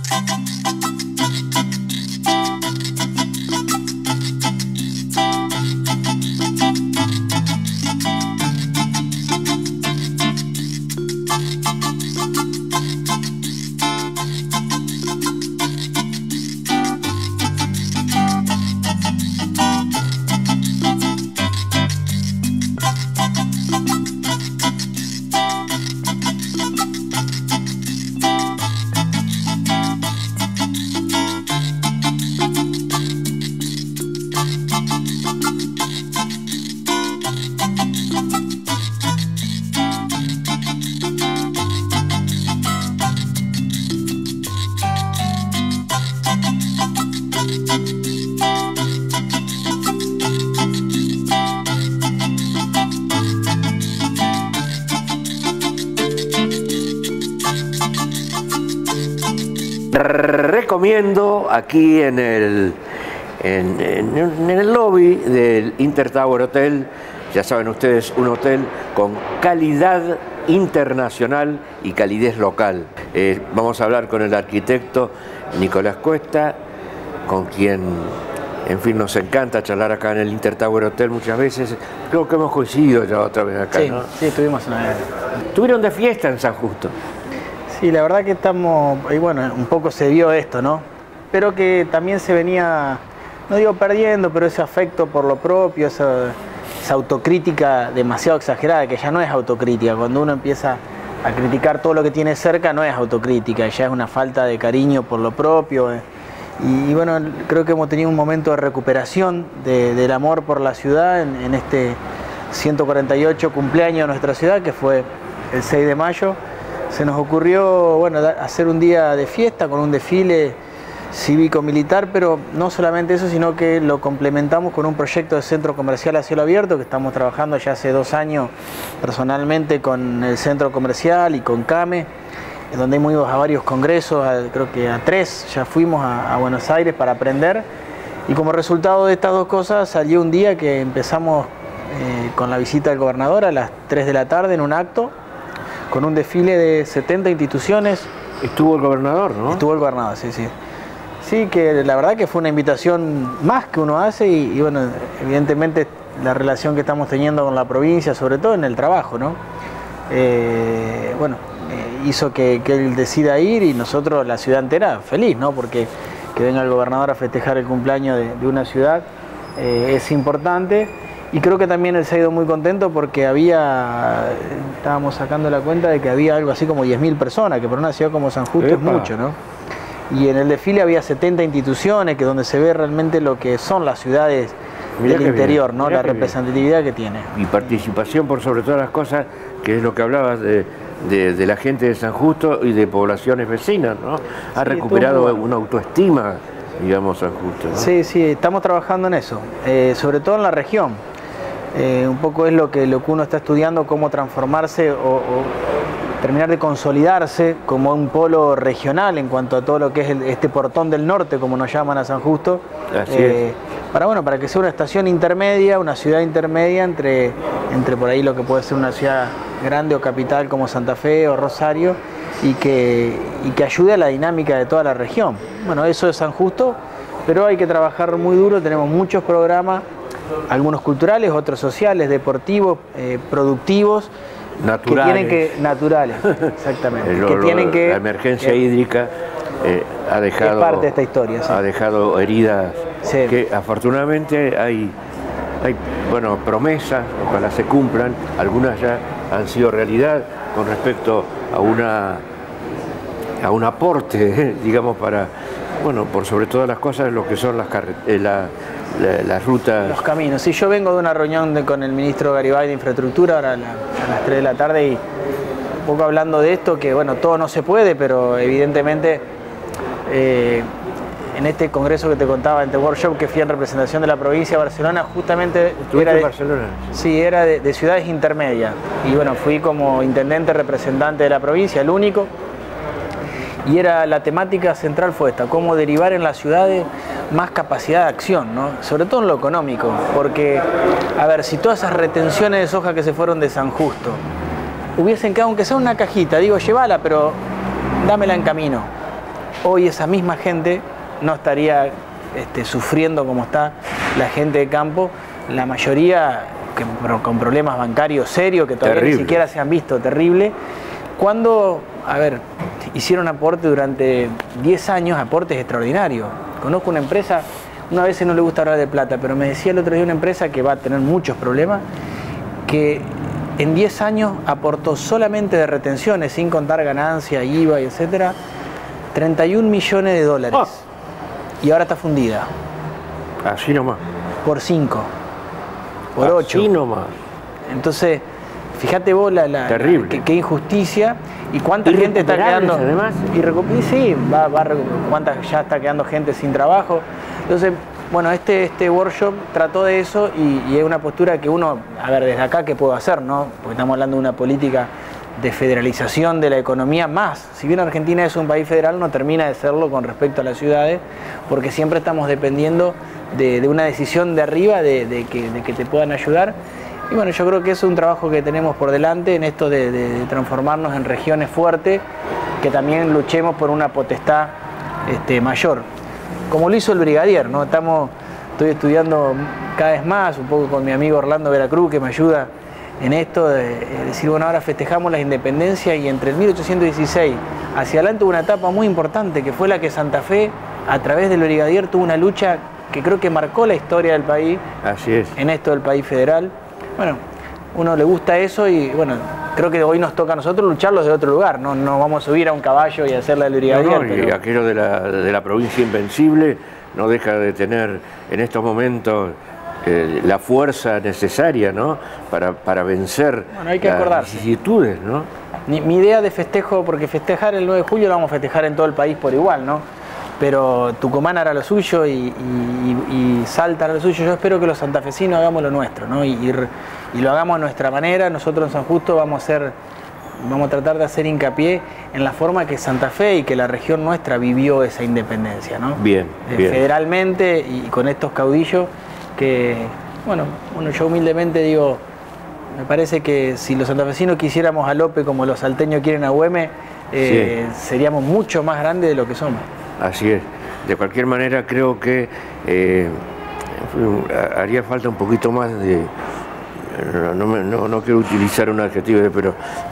Recomiendo aquí en el lobby del Intertower Hotel, ya saben ustedes, un hotel con calidad internacional y calidez local. Vamos a hablar con el arquitecto Nicolás Cuesta, con quien, en fin, nos encanta charlar acá en el Intertower Hotel muchas veces. Creo que hemos coincidido ya otra vez acá, sí, ¿no? Sí, estuvimos una vez. ¿Estuvieron de fiesta en San Justo? Sí, la verdad que estamos, y bueno, un poco se vio esto, ¿no? Pero que también se venía, no digo perdiendo, pero ese afecto por lo propio, esa autocrítica demasiado exagerada, que ya no es autocrítica. Cuando uno empieza a criticar todo lo que tiene cerca, no es autocrítica, ya es una falta de cariño por lo propio. Y bueno, creo que hemos tenido un momento de recuperación del amor por la ciudad en este 148 cumpleaños de nuestra ciudad, que fue el 6 de mayo. Se nos ocurrió, bueno, hacer un día de fiesta con un desfile cívico-militar, pero no solamente eso, sino que lo complementamos con un proyecto de centro comercial a cielo abierto que estamos trabajando ya hace 2 años personalmente con el centro comercial y con CAME, donde hemos ido a varios congresos, creo que a 3 ya fuimos a Buenos Aires para aprender, y como resultado de estas dos cosas salió un día que empezamos con la visita del gobernador a las 3 de la tarde en un acto, con un desfile de 70 instituciones. Estuvo el gobernador, ¿no? Estuvo el gobernador, sí, sí. Sí, que la verdad que fue una invitación más que uno hace y bueno, evidentemente la relación que estamos teniendo con la provincia, sobre todo en el trabajo, ¿no? Hizo que él decida ir y nosotros, la ciudad entera, feliz, ¿no? Porque que venga el gobernador a festejar el cumpleaños de una ciudad es importante. Y creo que también él se ha ido muy contento porque estábamos sacando la cuenta de que había algo así como 10.000 personas, que para una ciudad como San Justo es mucho, ¿no? Y en el desfile había 70 instituciones, que donde se ve realmente lo que son las ciudades del interior, ¿no? La representatividad que tiene. Y participación por sobre todas las cosas, que es lo que hablabas de la gente de San Justo y de poblaciones vecinas, ¿no? Ha recuperado una autoestima, digamos, San Justo, ¿no? Sí, sí, estamos trabajando en eso, sobre todo en la región. Un poco es lo que uno está estudiando, cómo transformarse o terminar de consolidarse como un polo regional en cuanto a todo lo que es este portón del norte, como nos llaman a San Justo. Así es. Para que sea una estación intermedia, una ciudad intermedia entre por ahí lo que puede ser una ciudad grande o capital como Santa Fe o Rosario y que ayude a la dinámica de toda la región. Bueno, eso es San Justo, pero hay que trabajar muy duro, tenemos muchos programas, algunos culturales, otros sociales, deportivos, productivos, naturales, exactamente. La emergencia hídrica ha dejado, es parte de esta historia, sí. Ha dejado heridas, sí. Que afortunadamente hay bueno, promesas, ojalá se cumplan, algunas ya han sido realidad con respecto a un aporte, digamos, para, bueno, por sobre todas las cosas, lo que son las rutas. Los caminos. Sí, yo vengo de una reunión con el ministro Garibay de Infraestructura ahora a las 3 de la tarde y un poco hablando de esto, que bueno, todo no se puede, pero evidentemente en este congreso que te contaba, en este workshop que fui en representación de la provincia de Barcelona, justamente era de Barcelona. Sí, era de ciudades intermedias. Y bueno, fui como intendente representante de la provincia, el único. Y la temática central fue esta, cómo derivar en las ciudades más capacidad de acción, ¿no? Sobre todo en lo económico, porque, a ver, si todas esas retenciones de soja que se fueron de San Justo hubiesen quedado, aunque sea una cajita, digo, llévala, pero dámela en camino. hoy esa misma gente no estaría sufriendo como está la gente de campo, la mayoría con problemas bancarios serios que todavía ni siquiera se han visto, terrible. Cuando, a ver, hicieron aporte durante 10 años, aportes extraordinarios. Conozco una empresa, una vez no le gusta hablar de plata, pero me decía el otro día una empresa que va a tener muchos problemas, que en 10 años aportó solamente de retenciones, sin contar ganancias, IVA y etcétera, 31 millones de dólares. Oh. Y ahora está fundida. Así nomás. Por 5. Por 8. Así nomás. Entonces, fíjate vos terrible. Qué injusticia y cuánta gente está quedando. Además. Sí, cuánta ya está quedando gente sin trabajo. Entonces, bueno, este workshop trató de eso y es una postura que uno, a ver, desde acá, ¿qué puedo hacer, no? Porque estamos hablando de una política de federalización de la economía más. Si bien Argentina es un país federal, no termina de serlo con respecto a las ciudades, porque siempre estamos dependiendo de una decisión de arriba de que te puedan ayudar. Y bueno, yo creo que es un trabajo que tenemos por delante en esto de transformarnos en regiones fuertes, que también luchemos por una potestad mayor. Como lo hizo el brigadier, ¿no? Estoy estudiando cada vez más, un poco con mi amigo Orlando Veracruz, que me ayuda en esto de decir, bueno, ahora festejamos la independencia y entre el 1816 hacia adelante hubo una etapa muy importante, que fue la que Santa Fe, a través del brigadier, tuvo una lucha que creo que marcó la historia del país. Así es. En esto del país federal. Bueno, uno le gusta eso y bueno, creo que hoy nos toca a nosotros lucharlos de otro lugar, no vamos a subir a un caballo y hacerle al brigadier. No, y aquello de la provincia invencible no deja de tener en estos momentos la fuerza necesaria, ¿no? para vencer, bueno, hay que las vicisitudes, ¿no? Mi idea de festejo, porque festejar el 9 de julio lo vamos a festejar en todo el país por igual, ¿no? Pero Tucumán hará lo suyo y Salta hará lo suyo. Yo espero que los santafesinos hagamos lo nuestro, ¿no? y lo hagamos a nuestra manera. Nosotros en San Justo vamos a tratar de hacer hincapié en la forma que Santa Fe y que la región nuestra vivió esa independencia, ¿no? Bien, bien. Federalmente y con estos caudillos que, bueno, yo humildemente digo, me parece que si los santafesinos quisiéramos a López como los salteños quieren a Güemes, seríamos mucho más grandes de lo que somos. Así es. De cualquier manera creo que haría falta un poquito más de, no quiero utilizar un adjetivo, pero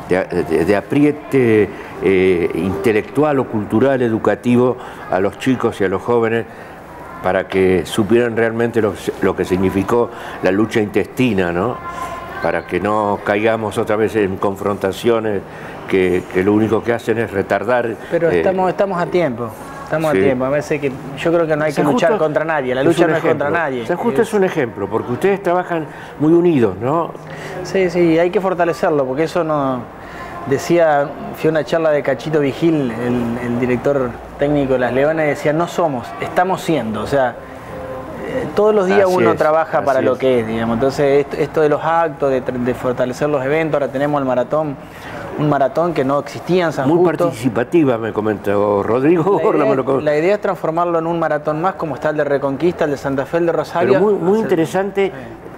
de apriete intelectual o cultural, educativo a los chicos y a los jóvenes para que supieran realmente lo que significó la lucha intestina, ¿no? Para que no caigamos otra vez en confrontaciones que lo único que hacen es retardar. Pero estamos a tiempo. Estamos a tiempo, a veces que yo creo que no hay que luchar contra nadie, la lucha no es contra nadie. San Justo es un ejemplo, porque ustedes trabajan muy unidos, ¿no? Sí, hay que fortalecerlo, porque eso no... Decía, fui a una charla de Cachito Vigil, el director técnico de Las Leonas, y decía, no somos, estamos siendo, o sea, todos los días uno trabaja para lo que es, digamos. Entonces, esto de los actos, de fortalecer los eventos, ahora tenemos el maratón, un maratón que no existía en San Justo. Muy participativa, me comentó Rodrigo. La idea es transformarlo en un maratón más, como está el de Reconquista, el de Santa Fe, el de Rosario. Pero muy interesante,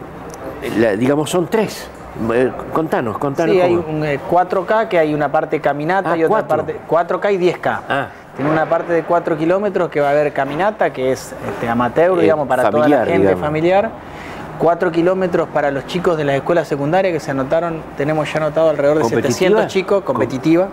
digamos, son 3. Contanos. Sí, hay un 4K, que hay una parte caminata y otra parte... 4K y 10K. Tiene una parte de 4 kilómetros que va a haber caminata, que es amateur, digamos, para familiar, toda la gente, familiar. 4 kilómetros para los chicos de las escuelas secundarias que se anotaron, tenemos ya anotado alrededor de 700 chicos, competitiva,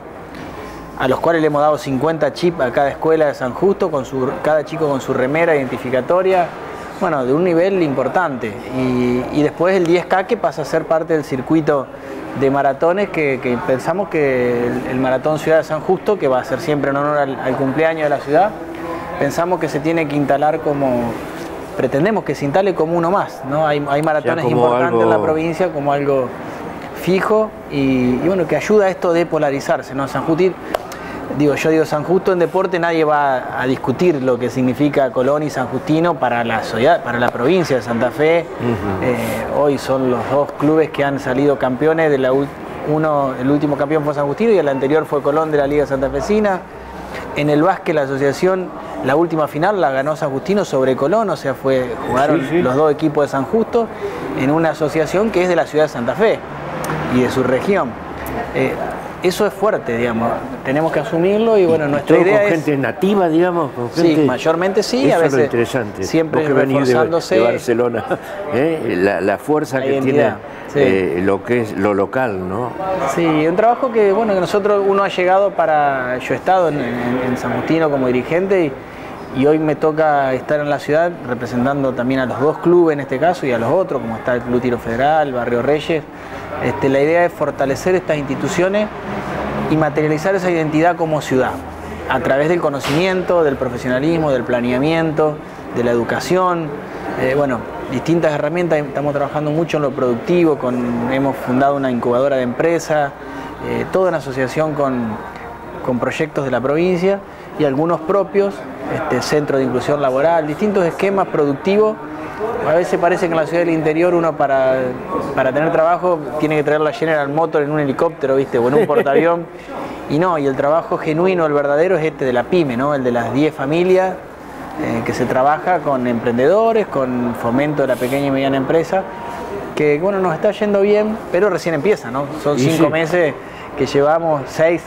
a los cuales le hemos dado 50 chips a cada escuela de San Justo, cada chico con su remera identificatoria, bueno, de un nivel importante. Y después el 10K, que pasa a ser parte del circuito de maratones que pensamos que el Maratón Ciudad de San Justo, que va a ser siempre en honor al cumpleaños de la ciudad, pensamos que se tiene que instalar pretendemos que se instale como uno más, ¿no? Hay maratones importantes en la provincia como algo fijo y bueno, que ayuda a esto de polarizarse, ¿no? San Justo, yo digo San Justo en deporte, nadie va a discutir lo que significa Colón y San Justino para la ciudad, para la provincia de Santa Fe. Hoy son los 2 clubes que han salido campeones, el último campeón fue San Justino y el anterior fue Colón de la Liga Santafesina. En el básquet, la asociación, la última final la ganó San Justino sobre Colón, o sea, jugaron los 2 equipos de San Justo en una asociación que es de la ciudad de Santa Fe y de su región. eso es fuerte, digamos. Tenemos que asumirlo y bueno, nuestra idea con gente nativa, digamos, con gente... Sí, mayormente sí, eso a veces es lo interesante. siempre vos que reforzándose de Barcelona, la fuerza que tiene lo que es lo local, ¿no? Sí, un trabajo que, bueno, que uno ha llegado para... Yo he estado en San Justino como dirigente y hoy me toca estar en la ciudad representando también a los dos clubes en este caso y a los otros, como está el Club Tiro Federal, Barrio Reyes. La idea es fortalecer estas instituciones y materializar esa identidad como ciudad, a través del conocimiento, del profesionalismo, del planeamiento, de la educación, bueno, distintas herramientas. Estamos trabajando mucho en lo productivo, hemos fundado una incubadora de empresas, toda una asociación con proyectos de la provincia y algunos propios, centro de inclusión laboral, distintos esquemas productivos. A veces parece que en la ciudad del interior uno para tener trabajo tiene que traer la General Motors en un helicóptero, ¿viste? O en un portaavión. Y no, y el trabajo genuino, el verdadero, es de la pyme, ¿no? El de las 10 familias que se trabaja con emprendedores, con fomento de la pequeña y mediana empresa, que bueno, nos está yendo bien, pero recién empieza, ¿no? Son 5 meses que llevamos, 6,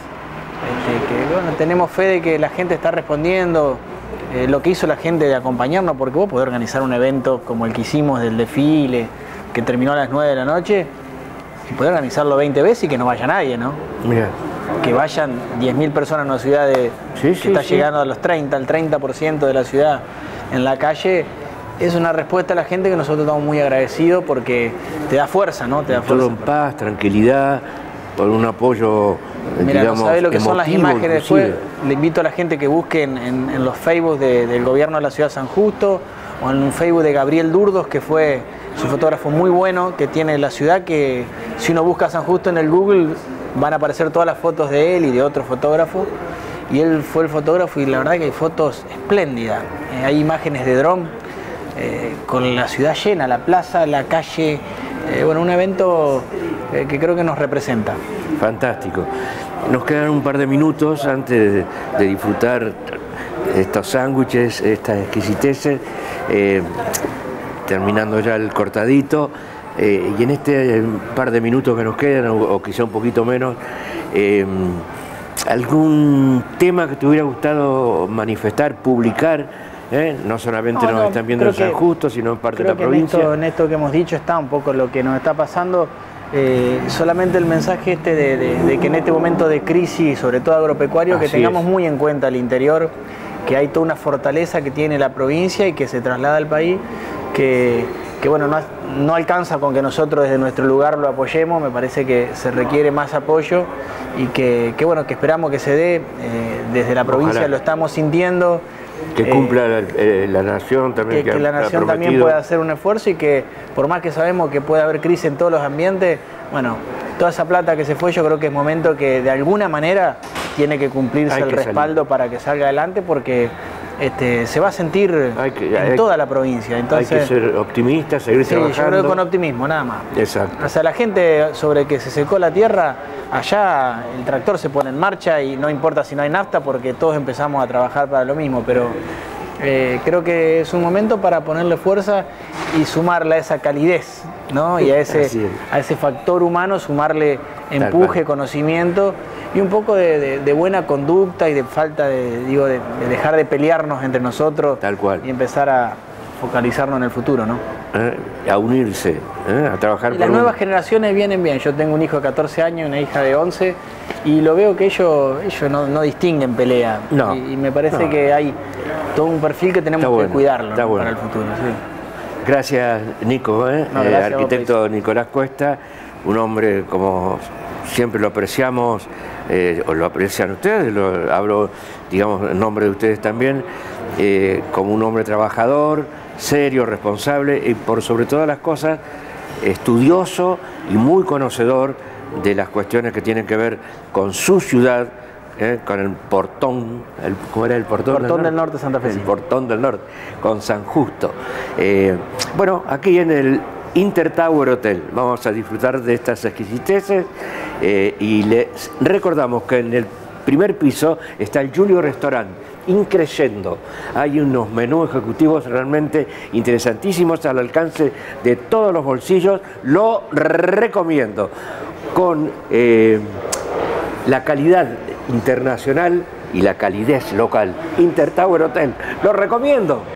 que bueno, tenemos fe de que la gente está respondiendo. Lo que hizo la gente de acompañarnos, porque vos podés organizar un evento como el que hicimos del desfile, que terminó a las 9 de la noche, y poder organizarlo 20 veces y que no vaya nadie, ¿no? Mira. Que vayan 10.000 personas en una ciudad que está llegando a los 30, al 30% de la ciudad en la calle, es una respuesta a la gente que nosotros estamos muy agradecidos porque te da fuerza, ¿no? Te da fuerza. Todo en paz, tranquilidad, por un apoyo. Mira, digamos, no sabés lo que son las imágenes inclusive. después. Le invito a la gente que busque en los Facebook del gobierno de la ciudad de San Justo o en un Facebook de Gabriel Durdos, que fue su fotógrafo muy bueno, que tiene la ciudad, que si uno busca San Justo en el Google van a aparecer todas las fotos de él y de otros fotógrafos. Y él fue el fotógrafo y la verdad que hay fotos espléndidas. Hay imágenes de dron con la ciudad llena, la plaza, la calle. Bueno, un evento que creo que nos representa. Fantástico. Nos quedan un par de minutos antes de disfrutar estos sándwiches, estas exquisiteces, terminando ya el cortadito. Y en este par de minutos que nos quedan, o quizá un poquito menos, ¿algún tema que te hubiera gustado manifestar, publicar? No solamente nos están viendo en San Justo, sino en parte de la provincia. En esto que hemos dicho está un poco lo que nos está pasando. Solamente el mensaje de que en este momento de crisis, sobre todo agropecuario, que tengamos muy en cuenta el interior, que hay toda una fortaleza que tiene la provincia y que se traslada al país, que bueno, no alcanza con que nosotros desde nuestro lugar lo apoyemos. Me parece que se requiere más apoyo y que bueno, que esperamos que se dé desde la provincia. Ojalá. Lo estamos sintiendo. Que cumpla la nación también. Que la nación también pueda hacer un esfuerzo y que por más que sabemos que puede haber crisis en todos los ambientes, bueno, toda esa plata que se fue, yo creo que es momento que de alguna manera tiene que cumplirse el respaldo para que salga adelante, porque se va a sentir en toda la provincia. Entonces, hay que ser optimista, seguir trabajando. Yo creo que con optimismo, nada más. Exacto. O sea, la gente sobre que se secó la tierra, allá el tractor se pone en marcha y no importa si no hay nafta porque todos empezamos a trabajar para lo mismo, pero creo que es un momento para ponerle fuerza y sumarle a esa calidez, ¿no? Y a ese factor humano sumarle empuje, conocimiento y un poco de buena conducta y de falta de dejar de pelearnos entre nosotros. Tal cual. Y empezar a focalizarnos en el futuro, ¿no? A unirse, a trabajar. Y las nuevas generaciones vienen bien. Yo tengo un hijo de 14 años y una hija de 11 y lo veo que ellos no distinguen pelea. No, y me parece que hay todo un perfil que tenemos que cuidarlo para el futuro. Sí. Gracias, Nico, arquitecto Nicolás Cuesta, un hombre como siempre lo apreciamos, o lo aprecian ustedes, hablo, digamos, en nombre de ustedes también, como un hombre trabajador, serio, responsable y por sobre todas las cosas estudioso y muy conocedor de las cuestiones que tienen que ver con su ciudad, con el portón, ¿cómo era el portón? Portón del Norte, Santa Fe. El portón del Norte, con San Justo. Bueno, aquí en el Intertower Hotel vamos a disfrutar de estas exquisiteces y les recordamos que en el primer piso está el Julio Restaurant, increyendo. Hay unos menús ejecutivos realmente interesantísimos al alcance de todos los bolsillos. Lo recomiendo. Con la calidad internacional y la calidez local. Intertower Hotel, lo recomiendo.